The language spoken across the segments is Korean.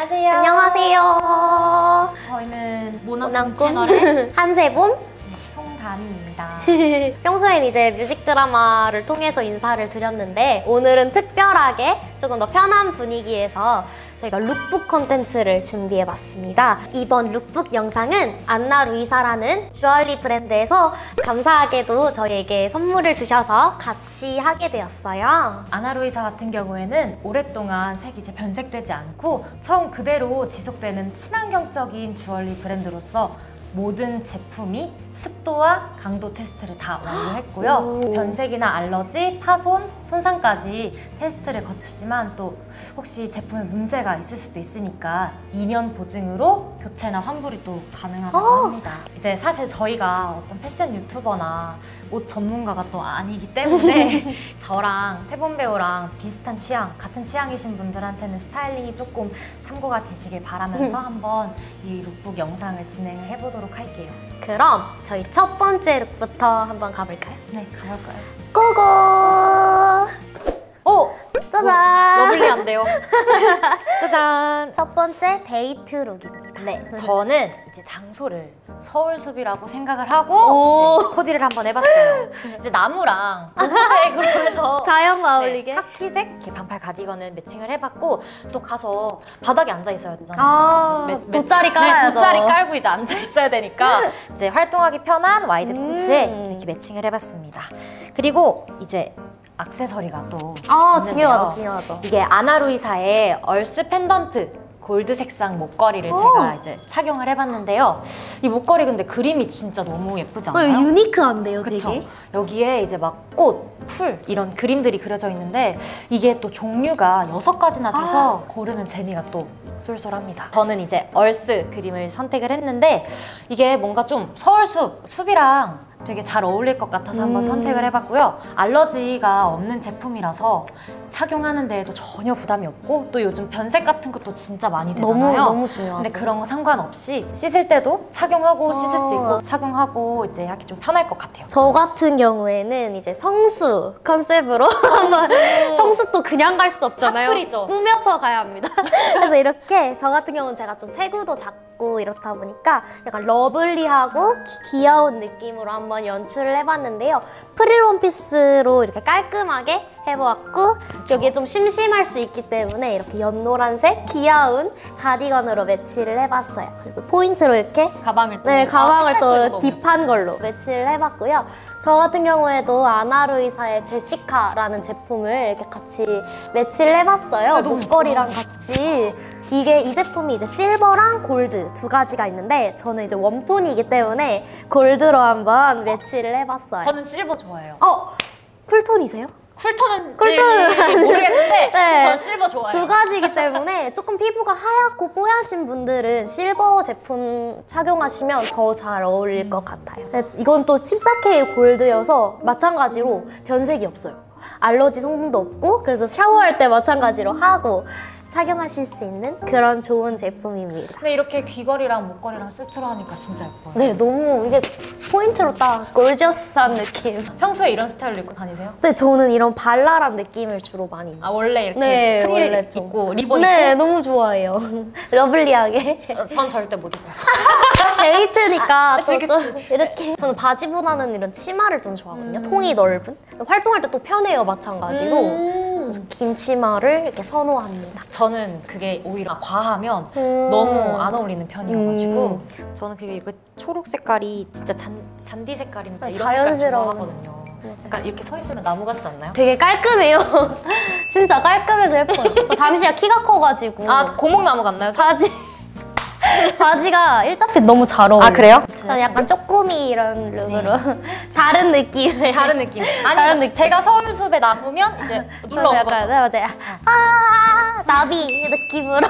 안녕하세요. 안녕하세요. 저희는 모낭꿈 모낭꿈 채널의 한세봄 송다미입니다. 평소엔 이제 뮤직 드라마를 통해서 인사를 드렸는데 오늘은 특별하게 조금 더 편한 분위기에서 저희가 룩북 콘텐츠를 준비해봤습니다. 이번 룩북 영상은 안나 루이사라는 주얼리 브랜드에서 감사하게도 저희에게 선물을 주셔서 같이 하게 되었어요. 아나 루이사 같은 경우에는 오랫동안 색이 이제 변색되지 않고 처음 그대로 지속되는 친환경적인 주얼리 브랜드로서 모든 제품이 습도와 강도 테스트를 다 완료했고요. 변색이나 알러지, 파손, 손상까지 테스트를 거치지만 또 혹시 제품에 문제가 있을 수도 있으니까 2년 보증으로 교체나 환불이 또 가능하다고 합니다. 이제 사실 저희가 어떤 패션 유튜버나 옷 전문가가 또 아니기 때문에 저랑 세봄 배우랑 비슷한 취향, 같은 취향이신 분들한테는 스타일링이 조금 참고가 되시길 바라면서 한번 이 룩북 영상을 진행을 해보도록 할게요. 그럼 저희 첫 번째 룩부터 한번 가볼까요? 네, 가볼까요? 고고! 오! 짜잔! 러블리한데요? 짜잔! 첫 번째 데이트 룩입니다. 네, 저는 이제 장소를 서울숲이라고 생각을 하고 이제 코디를 한번 해봤어요. 이제 나무랑 녹색으로 해서 자연과 어울리게? 네, 카키색 이렇게 반팔 가디건을 매칭을 해봤고 또 가서 바닥에 앉아 있어야 되잖아요. 돗자리 깔아야죠. 네, 돗자리 깔고 이제 앉아 있어야 되니까 이제 활동하기 편한 와이드 팬츠에 이렇게 매칭을 해봤습니다. 그리고 이제 액세서리가 또 있는데요. 중요하죠. 이게 아나 루이사의 얼스 펜던트 골드 색상 목걸이를 제가 이제 착용을 해봤는데요. 이 목걸이 근데 그림이 진짜 너무 예쁘지 않아요? 유니크한데요, 그쵸? 되게? 여기에 이제 막 꽃, 풀 이런 그림들이 그려져 있는데 이게 또 종류가 6가지나 돼서 고르는 재미가 또 쏠쏠합니다. 저는 이제 얼스 그림을 선택을 했는데 이게 뭔가 좀 서울숲, 숲이랑 되게 잘 어울릴 것 같아서 한번 선택을 해봤고요. 알러지가 없는 제품이라서 착용하는 데에도 전혀 부담이 없고 또 요즘 변색 같은 것도 진짜 많이 되잖아요. 너무 중요하죠. 근데 그런 거 상관없이 씻을 때도 착용하고 씻을 수 있고 착용하고 이제 하기 좀 편할 것 같아요. 저 같은 경우에는 이제 성수 컨셉으로 한번 성수도 그냥 갈 수 없잖아요. 핫플이죠. 꾸며서 가야 합니다. 그래서 이렇게 저 같은 경우는 제가 좀 체구도 작고 이렇다 보니까 약간 러블리하고 귀여운 느낌으로 한번 연출을 해봤는데요. 프릴 원피스로 이렇게 깔끔하게 해보았고 여기에 좀 심심할 수 있기 때문에 이렇게 연노란색 귀여운 가디건으로 매치를 해봤어요. 그리고 포인트로 이렇게 가방을 또 가방을 또 딥한 걸로 매치를 해봤고요. 저 같은 경우에도 아나 루이사의 제시카라는 제품을 이렇게 같이 매치를 해봤어요. 목걸이랑 같이. 이 제품이 이제 실버랑 골드 2가지가 있는데 저는 이제 웜톤이기 때문에 골드로 한번 매치를 해봤어요. 저는 실버 좋아해요. 쿨톤이세요? 쿨톤은 쿨톤은 모르겠는데 네. 전 실버 좋아해요. 2가지이기 때문에 조금 피부가 하얗고 뽀얗신 분들은 실버 제품 착용하시면 더 잘 어울릴 것 같아요. 이건 또 14K 골드여서 마찬가지로 변색이 없어요. 알러지 성분도 없고 그래서 샤워할 때 마찬가지로 하고 착용하실 수 있는 그런 좋은 제품입니다. 근데 이렇게 귀걸이랑 목걸이랑 세트로 하니까 진짜 예뻐요. 네, 너무 이게 포인트로 딱 골저스한 느낌. 평소에 이런 스타일로 입고 다니세요? 근데 저는 이런 발랄한 느낌을 주로 많이 입어요. 원래 이렇게 프릴 원래 좀. 입고 리본 네, 입고? 너무 좋아해요. 러블리하게. 전 절대 못 입어요. 데이트니까 그치, 또 그치. 좀 이렇게 저는 바지보다는 이런 치마를 좀 좋아하거든요. 통이 넓은. 활동할 때 또 편해요, 마찬가지로. 그래서 긴 치마를 이렇게 선호합니다. 저는 그게 오히려 과하면 너무 안 어울리는 편이어가지고 저는 그게 이렇게 초록 색깔이 진짜 잔디 색깔인데 이런 자연스러운. 색깔 좋아하거든요. 약간 이렇게 서 있으면 나무 같지 않나요? 되게 깔끔해요. 진짜 깔끔해서 예뻐요. 또 담시가 키가 커가지고. 고목나무 같나요? 바지가 일자핏 너무 잘 어울려요. 그래요? 저는 약간 쪼꼬미 이런 룩으로 다른 느낌의 다른 느낌. 다른 느낌. 제가 서울숲에 나오면 이제 놀러 온 거죠. 네, 맞아요. 나비 느낌으로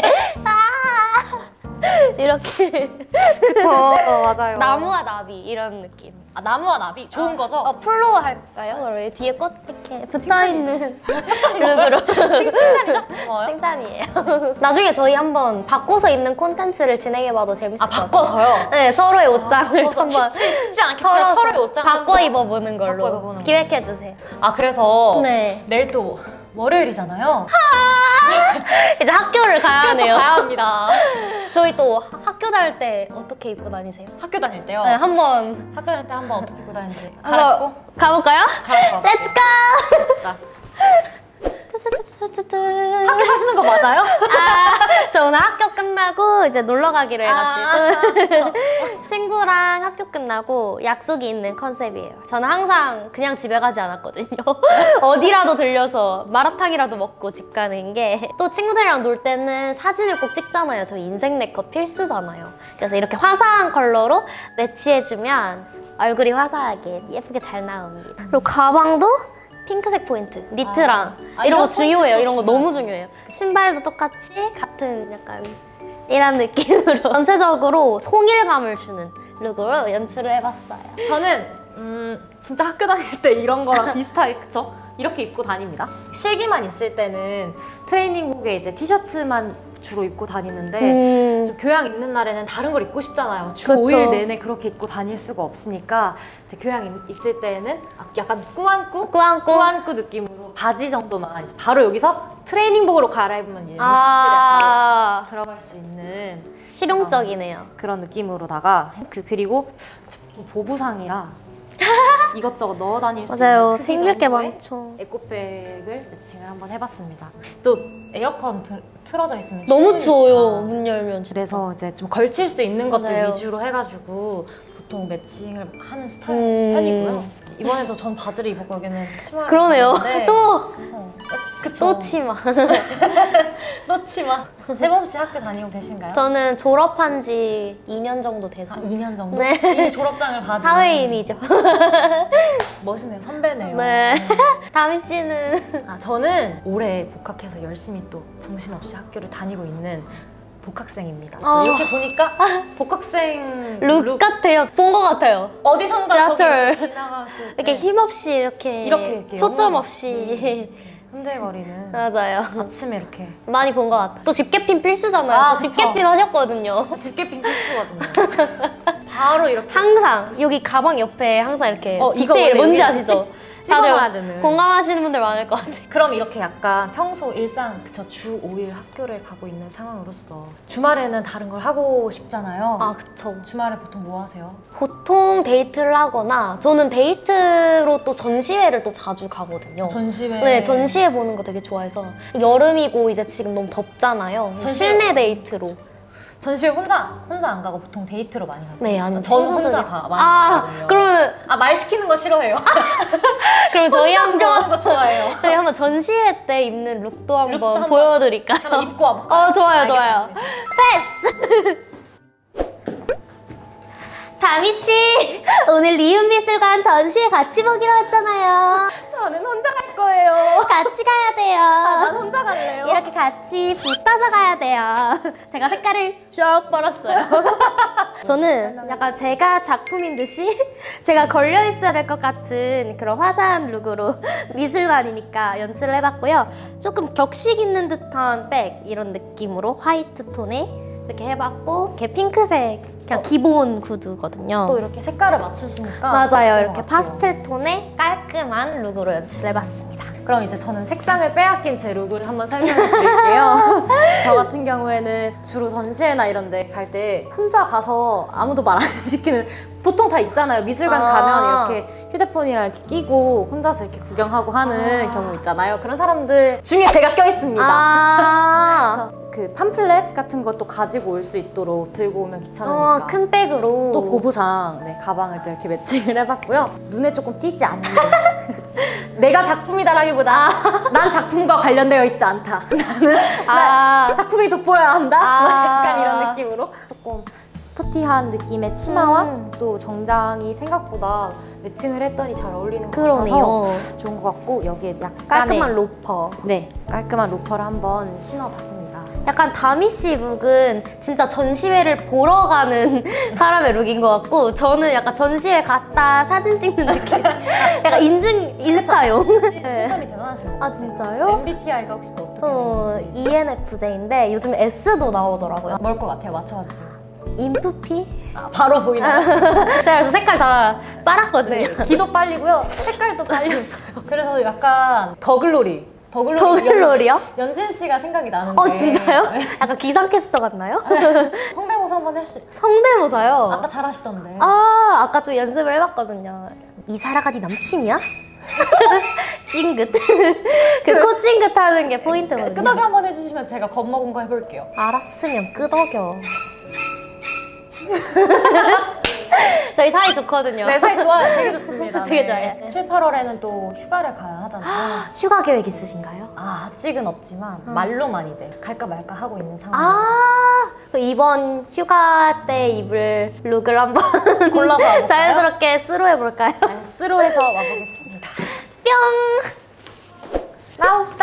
이렇게 그쵸, 맞아요. 나무와 나비 이런 느낌. 나무와 나비 좋은 거죠? 풀로 할까요? 그러면 뒤에 꽃 이렇게 붙어있는 룩으로. 칭찬이죠? 고마워요. 칭찬이에요. 나중에 저희 한번 바꿔서 입는 콘텐츠를 진행해봐도 재밌을 것 같아요. 바꿔서요? 네, 서로의 옷장을 한번 쉽지 않겠죠? 서로의 옷장 바꿔 입어보는 걸로 바꿔 입어보는 기획해주세요. 그래서 네. 내일 또 월요일이잖아요. 이제 학교를 가야 하네요. 가야 합니다. 저희 또 학교 다닐 때 어떻게 입고 다니세요? 학교 다닐 때요? 네, 한번 학교 다닐 때 한번 어떻게 입고 다니는지 한번 갈아입고? 가볼까요? 갈아입고 Let's go! 갑시다. 학교 가시는 거 맞아요? 저 오늘 학교 끝나고 이제 놀러 가기로 해가지고 친구랑 학교 끝나고 약속이 있는 컨셉이에요. 저는 항상 그냥 집에 가지 않았거든요. 어디라도 들려서 마라탕이라도 먹고 집 가는 게, 또 친구들이랑 놀 때는 사진을 꼭 찍잖아요. 저희 인생 네컷 필수잖아요. 그래서 이렇게 화사한 컬러로 매치해주면 얼굴이 화사하게 예쁘게 잘 나옵니다. 그리고 가방도 핑크색 포인트, 니트랑 이런 거 중요해요. 이런 거 너무 중요해요. 신발도 똑같이 같은 약간 이런 느낌으로 전체적으로 통일감을 주는 룩으로 연출을 해봤어요. 저는 진짜 학교 다닐 때 이런 거랑 비슷하게, 그쵸? 이렇게 입고 다닙니다. 실기만 있을 때는 트레이닝복에 이제 티셔츠만 주로 입고 다니는데 좀 교양 있는 날에는 다른 걸 입고 싶잖아요. 주 그쵸. 5일 내내 그렇게 입고 다닐 수가 없으니까 이제 교양 있을 때는 약간 꾸안꾸 느낌으로 바지 정도만 이제 바로 여기서 트레이닝복으로 갈아입으면 이제 연습실에 바로 들어갈 수 있는 실용적이네요. 그런 느낌으로다가 그리고 보부상이라 이것저것 넣어 다닐 수 맞아요. 있는 생길 게 정도의 많죠. 에코백을 매칭을 한번 해봤습니다. 또 에어컨 틀어져 있으면 너무 추워요. 추우니까. 문 열면 진짜. 그래서 이제 좀 걸칠 수 있는 것들 맞아요. 위주로 해가지고 보통 매칭을 하는 스타일 편이고요. 이번에도 전 바지를 입었고 여기는 치마를 그러네요. 입었는데 그쵸. 또 치마. 또 치마. 세범 씨 학교 다니고 계신가요? 저는 졸업한 지 2년 정도 돼서 2년 정도? 네. 이미 졸업장을 받은 사회인이죠. 멋있네요. 선배네요. 네. 다미 씨는? 저는 올해 복학해서 열심히 또 정신없이 학교를 다니고 있는 복학생입니다. 이렇게 보니까 복학생 룩 같아요. 본 것 같아요. 어디선가 지하철. 저기 지나가실 때 이렇게 힘없이 이렇게 초점 영혼 없이 흔들거리는 맞아요. 아침에 이렇게 많이 본 것 같아요. 또 집게핀 필수잖아요. 또 그쵸. 집게핀 하셨거든요. 집게핀 필수거든요. 바로 이렇게 항상 여기 가방 옆에 항상 이렇게 이거 디테일 원래 뭔지 여기 아시죠? 찍어놔야 다들 되는. 공감하시는 분들 많을 것 같아요. 그럼 이렇게 약간 평소 일상 주 5일 학교를 가고 있는 상황으로서 주말에는 다른 걸 하고 싶잖아요. 아, 그쵸. 주말에 보통 뭐 하세요? 보통 데이트를 하거나 저는 데이트로 또 전시회를 또 자주 가거든요. 전시회. 네, 전시회 보는 거 되게 좋아해서 여름이고 이제 지금 너무 덥잖아요. 실내 데이트로. 전시회 혼자 안 가고 보통 데이트로 많이 가세요? 네, 아니면 저는 친구들이. 혼자 많이 가거든요. 그러면 말 시키는 거 싫어해요. 그럼 저희 구경하는 한번 거 좋아해요. 저희 한번 전시회 때 입는 룩도 한번 한번 보여드릴까요? 한번 입고 와볼까요? 좋아요, 알겠습니다. 좋아요. 패스! 다미 씨, 오늘 리움미술관 전시회 같이 보기로 했잖아요. 저는 혼자 갈 거예요. 같이 가야 돼요. 난 혼자 갈래요. 이렇게 같이 붙어서 가야 돼요. 제가 색깔을 쭉 벌었어요. 저는 약간 제가 작품인 듯이 제가 걸려 있어야 될 것 같은 그런 화사한 룩으로 미술관이니까 연출을 해봤고요. 조금 격식 있는 듯한 백 이런 느낌으로 화이트 톤에 이렇게 해봤고, 이렇게 핑크색 그냥 기본 구두거든요. 또 이렇게 색깔을 맞추시니까 맞아요. 이렇게 파스텔 톤의 깔끔한 룩으로 연출해봤습니다. 그럼 이제 저는 색상을 빼앗긴 제 룩을 한번 설명해 드릴게요. 저 같은 경우에는 주로 전시회나 이런 데 갈 때 혼자 가서 아무도 말 안 시키는, 보통 다 있잖아요. 미술관 가면 이렇게 휴대폰이랑 이렇게 끼고 혼자서 이렇게 구경하고 하는 경우 있잖아요. 그런 사람들 중에 제가 껴있습니다. 그 팜플렛 같은 것도 가지고 올 수 있도록 들고 오면 귀찮으니까 큰 백으로. 또 보부상 가방을 또 이렇게 매칭을 해봤고요. 눈에 조금 띄지 않는 내가 작품이다라기보다 난 작품과 관련되어 있지 않다. 나는 작품이 돋보여야 한다. 약간 이런 느낌으로 조금 스포티한 느낌의 치마와 또 정장이 생각보다 매칭을 했더니 잘 어울리는 것 같아서 좋은 것 같고, 여기에 약간의 깔끔한 로퍼. 네, 깔끔한 로퍼를 한번 신어봤습니다. 약간 다미 씨 룩은 진짜 전시회를 보러 가는 사람의 룩인 것 같고, 저는 약간 전시회 갔다 사진 찍는 느낌. 약간 인스타용. 풍선이 대단하신 것 같아요. 아, 진짜요? MBTI가 혹시 또 어떻게 저 ENFJ인데 요즘 S도 나오더라고요. 뭘 것 같아요? 맞춰봐 주세요. 인프피? 바로 보이나요? 제가 그래서 색깔 다 빨았거든요. 네, 기도 빨리고요. 색깔도 빨렸어요. 그래서 약간 더글로리 더글로리요? 연진 씨가 생각이 나는데. 진짜요? 약간 기상캐스터 같나요? 성대모사 한번 할수. 성대모사요? 아까 잘하시던데. 아까 좀 연습을 해봤거든요. 이사라가 네 남친이야? 찡긋. 그 코 찡긋 하는 게 포인트거든요. 끄덕이 한번 해주시면 제가 겁먹은 거 해볼게요. 알았으면 끄덕여. 저희 사이 좋거든요. 네, 사이 좋아요. 되게 좋습니다. 되게 좋아요. 7, 8월에는 또 휴가를 가야 하잖아요. 휴가 계획 있으신가요? 아직은 없지만 말로만 이제 갈까 말까 하고 있는 상황입니다. 이번 휴가 때 입을 룩을 한번 골라서 와볼까요? 자연스럽게 쓰로해볼까요? 스로 해서 와보겠습니다. 뿅! 나옵시다.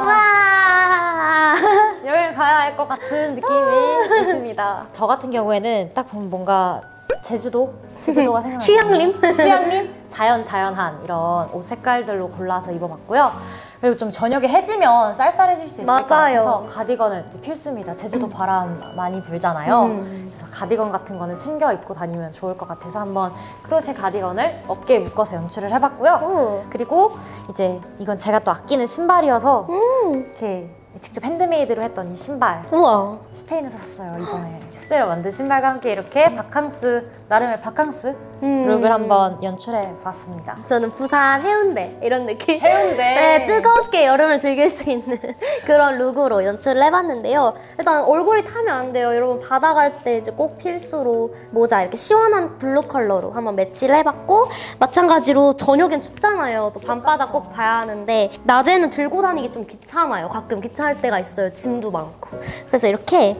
와! 여행 가야 할 것 같은 느낌이 있습니다. 저 같은 경우에는 딱 보면 뭔가 제주도가 생각나요. 휴양림? 휴양림? 자연한 이런 옷 색깔들로 골라서 입어봤고요. 그리고 좀 저녁에 해지면 쌀쌀해질 수 있을 것 같아서 가디건은 이제 필수입니다. 제주도 바람 많이 불잖아요. 그래서 가디건 같은 거는 챙겨 입고 다니면 좋을 것 같아서 한번 크로셰 가디건을 어깨에 묶어서 연출을 해봤고요. 그리고 이제 이건 제가 또 아끼는 신발이어서 이렇게 직접 핸드메이드로 했던 이 신발. 우와. 스페인에서 샀어요. 이번에 스스로 만든 신발과 함께 이렇게 바캉스, 나름의 바캉스 룩을 한번 연출해 봤습니다. 저는 부산 해운대 이런 느낌. 해운대. 네, 뜨겁게 여름을 즐길 수 있는 그런 룩으로 연출을 해봤는데요. 일단 얼굴이 타면 안 돼요. 여러분 바다 갈 때 이제 꼭 필수로 모자 이렇게 시원한 블루 컬러로 한번 매치를 해봤고, 마찬가지로 저녁엔 춥잖아요. 또 밤바다 꼭 봐야 하는데 낮에는 들고 다니기 좀 귀찮아요. 가끔 귀찮을 때가 있어요. 짐도 많고. 그래서 이렇게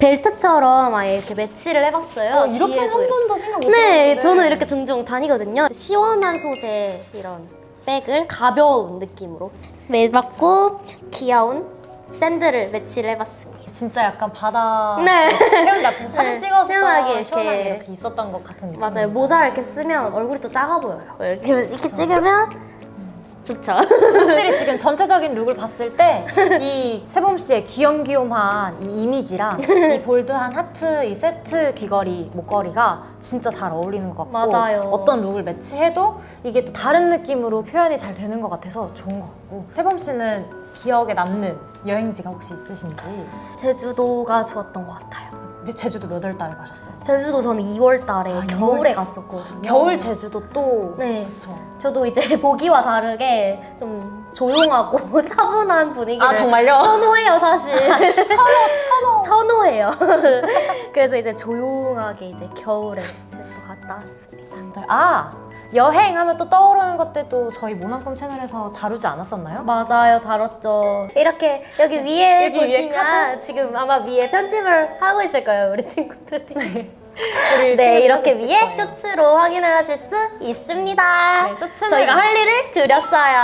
벨트처럼 아예 이렇게 매치를 해봤어요. 이렇게는 한 번도 생각 못 네, 해봤는데. 저는 이렇게 종종 다니거든요. 시원한 소재 이런 백을 가벼운 느낌으로 매봤고, 귀여운 샌들을 매치를 해봤습니다. 진짜 약간 바다 네. 해운대 앞에서 사진 찍어서 시원하게 시원하게 이렇게. 이렇게 있었던 것 같은 느낌. 맞아요. 모자를 이렇게 쓰면 얼굴이 또 작아 보여요. 이렇게 찍으면 좋죠. 확실히 지금 전체적인 룩을 봤을 때 이 세범 씨의 귀염귀염한 이 이미지랑 이 볼드한 하트, 이 세트 귀걸이, 목걸이가 진짜 잘 어울리는 것 같고, 맞아요. 어떤 룩을 매치해도 이게 또 다른 느낌으로 표현이 잘 되는 것 같아서 좋은 것 같고. 세범 씨는 기억에 남는 여행지가 혹시 있으신지? 제주도가 좋았던 것 같아요. 제주도 몇 월 달에 가셨어요? 제주도 저는 2월 달에 겨울에 겨울? 갔었거든요. 겨울 제주도 또 네. 그쵸. 저도 이제 보기와 다르게 좀 조용하고 차분한 분위기를 아, 정말요? 선호해요, 사실. 선호. 선호해요. 그래서 이제 조용하게 이제 겨울에 제주도 갔다 왔습니다. 아, 여행하면 또 떠오르는 것들도 저희 모난꿈 채널에서 다루지 않았었나요? 맞아요, 다뤘죠. 이렇게 여기 위에 여기 위에 보시면 지금 아마 위에 편집을 하고 있을 거예요, 우리 친구들이. 우리 네, 이렇게 친구들 위에 있을 거예요. 쇼츠로 확인을 하실 수 있습니다. 네, 쇼츠는 저희가 할 일을 드렸어요.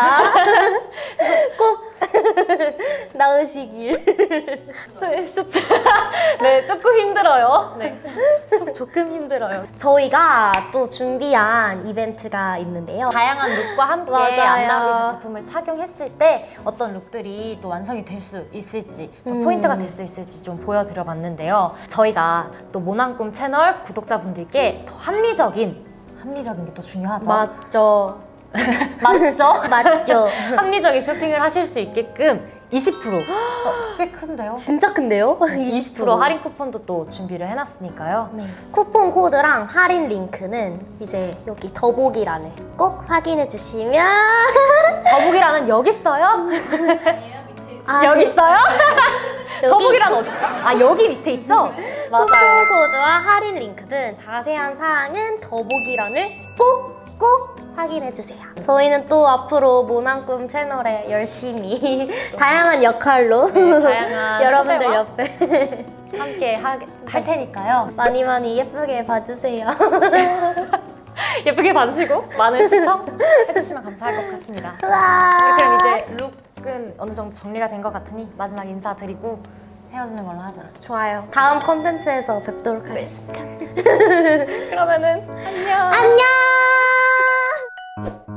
꼭 나으시길. 네, 쇼츠. 네, 조금 힘들어요. 네, 조금 힘들어요. 저희가 또 준비한 이벤트가 있는데요. 다양한 룩과 함께 맞아요. 안나루이사 제품을 착용했을 때 어떤 룩들이 또 완성이 될 수 있을지, 또 포인트가 될 수 있을지 좀 보여드려 봤는데요. 저희가 또 모난꿈 채널 구독자분들께 더 합리적인 게 또 중요하죠. 맞죠. 맞죠? 맞죠. 합리적인 쇼핑을 하실 수 있게끔 20%, 꽤 큰데요? 진짜 큰데요? 20% 할인 쿠폰도 또 준비를 해놨으니까요. 네. 쿠폰 코드랑 할인 링크는 이제 여기 더보기란을 꼭 확인해 주시면 더보기란은 여기 있어요? 아, 여기 있어요? 여기 더보기란 어디 있죠? 아, 여기 밑에 있죠? 쿠폰 코드와 할인 링크등 자세한 사항은 더보기란을 꼭 확인해 주세요. 저희는 또 앞으로 모난꿈 채널에 열심히 다양한 역할로 다양한 여러분들 소재와 옆에 함께 할 테니까요. 많이 예쁘게 봐주세요. 예쁘게 봐주시고 많은 시청 해주시면 감사할 것 같습니다. 우와. 그럼 이제 룩은 어느 정도 정리가 된 것 같으니 마지막 인사드리고 헤어지는 걸로 하자. 좋아요. 다음 콘텐츠에서 뵙도록 하겠습니다. 그러면은 안녕. 안녕.